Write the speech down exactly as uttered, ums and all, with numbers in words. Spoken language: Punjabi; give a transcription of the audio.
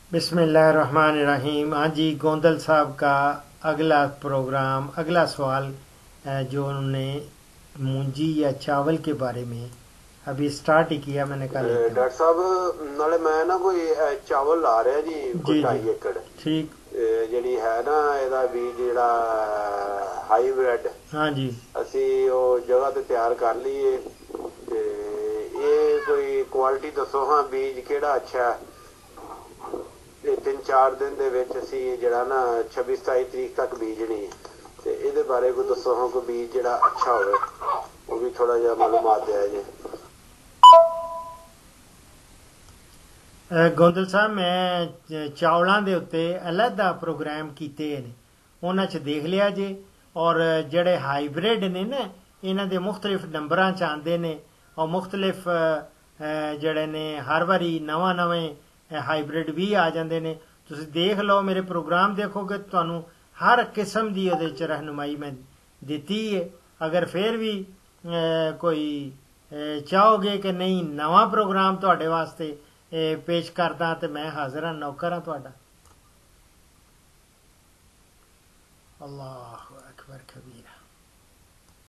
बिस्मिल्लाहिर्रहमानिर्रहीम। हाँ जी, गोंदल साहब का अगला प्रोग्राम, अगला सवाल जो उन्होंने मूंजी या चावल के बारे में अभी स्टार्ट ही किया, मैंने कहा लेता हूँ। डॉक्टर साहब नाले मैं ना कोई चावल ला रहा जी कोई जी जी, ढाई एकड़ ठीक। ਜਿਹੜੀ ਹੈ ਨਾ ਇਹਦਾ ਬੀਜ ਜਿਹੜਾ ਹਾਈਬ੍ਰਿਡ हाँ जी। ਅਸੀਂ ਉਹ ਜਗ੍ਹਾ ਤੇ ਤਿਆਰ ਕਰ ਲਈਏ ਤੇ ਇਹ ਕੋਈ ਕੁਆਲਿਟੀ ਦੱਸੋ ਹਾਂ ਬੀਜ ਕਿਹੜਾ ਅੱਛਾ ਤੇ ਤਿੰਨ ਚਾਰ ਦਿਨ ਦੇ ਵਿੱਚ ਅਸੀਂ ਜਿਹੜਾ ਨਾ ਛੱਬੀ ਸਤਾਈ ਤਰੀਕ ਤੱਕ ਬੀਜਣੀ ਤੇ ਇਹਦੇ ਬਾਰੇ ਕੋਈ ਦੱਸੋ ਹਾਂ ਕੋਈ ਬੀਜ ਜਿਹੜਾ ਅੱਛਾ ਹੋਵੇ ਉਹ ਵੀ ਥੋੜਾ ਜਿਹਾ ਮਾਲੂਮਾਤ ਦਿਆ ਜੇ। ਗੋਂਦਲ ਸਾਹਿਬ, ਮੈਂ ਚਾਵਲਾਂ ਦੇ ਉੱਤੇ ਅਲੱਗਾ ਪ੍ਰੋਗਰਾਮ ਕੀਤੇ ਨੇ, ਉਹਨਾਂ 'ਚ ਦੇਖ ਲਿਆ ਜੇ। ਔਰ ਜਿਹੜੇ ਹਾਈਬ੍ਰਿਡ ਨੇ ਨਾ, ਇਹਨਾਂ ਦੇ ਮੁਖਤਲਿਫ ਨੰਬਰਾਂ 'ਚ ਆਉਂਦੇ ਨੇ ਔਰ ਮੁਖਤਲਿਫ ਜਿਹੜੇ ਨੇ ਹਰ ਵਾਰੀ ਨਵਾਂ ਨਵੇਂ ਹਾਈਬ੍ਰਿਡ ਵੀ ਆ ਜਾਂਦੇ ਨੇ। ਤੁਸੀਂ ਦੇਖ ਲਓ, ਮੇਰੇ ਪ੍ਰੋਗਰਾਮ ਦੇਖੋਗੇ ਤੁਹਾਨੂੰ ਹਰ ਕਿਸਮ ਦੀ ਉਹਦੇ 'ਚ ਰਹਿਨੁਮਾਈ ਮੈਂ ਦਿੱਤੀ ਹੈ। ਅਗਰ ਫਿਰ ਵੀ ਕੋਈ ਚਾਹੋਗੇ ਕਿ ਨਹੀਂ ਨਵਾਂ ਪ੍ਰੋਗਰਾਮ ਤੁਹਾਡੇ ਵਾਸਤੇ पेश करदा तो मैं हाजिर हाँ, नौकर हाँ तुहाडा। अल्लाह अकबर कबीरा।